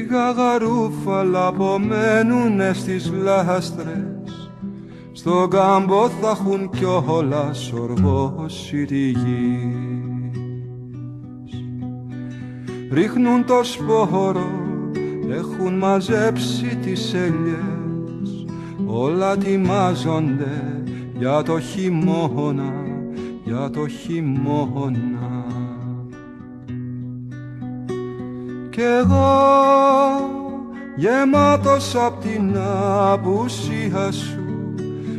Λίγα γαρούφαλα απομένουνε στις λάστρες, στον κάμπο θα έχουν κιόλας οργώσει τη γη. Ρίχνουν το σπόρο, έχουν μαζέψει τις έλιες, όλα ετοιμάζονται για το χειμώνα, για το χειμώνα. Κι εγώ γεμάτος απ' την απουσία σου,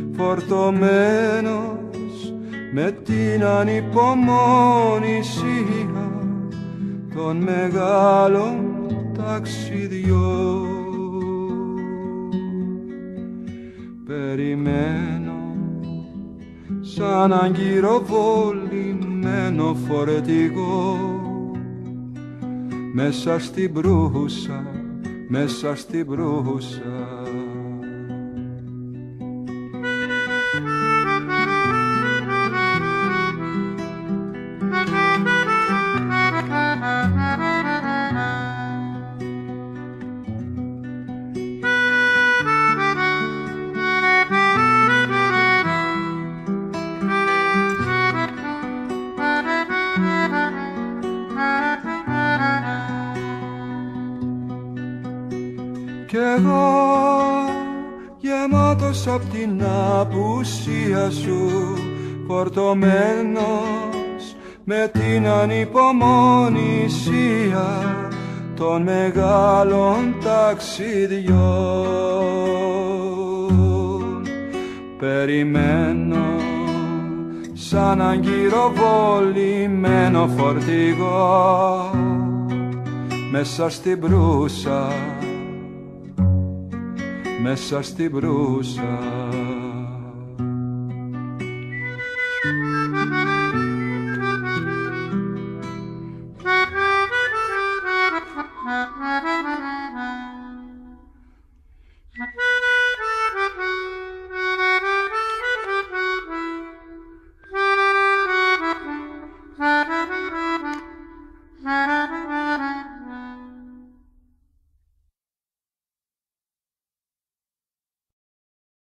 φορτωμένος με την ανυπομονησία των μεγάλων ταξιδιών. Περιμένω σαν αγκυροβολημένο φορτηγό, μέσα στην μπρούσα, μέσα στην μπρούσα. Κι εγώ γεμάτος απ' την απουσία σου, φορτωμένος με την ανυπομονησία των μεγάλων ταξιδιών. Περιμένω σαν αγκυροβολημένο φορτηγό, μέσα στην μπρούσα, μέσα στην μπρούσα.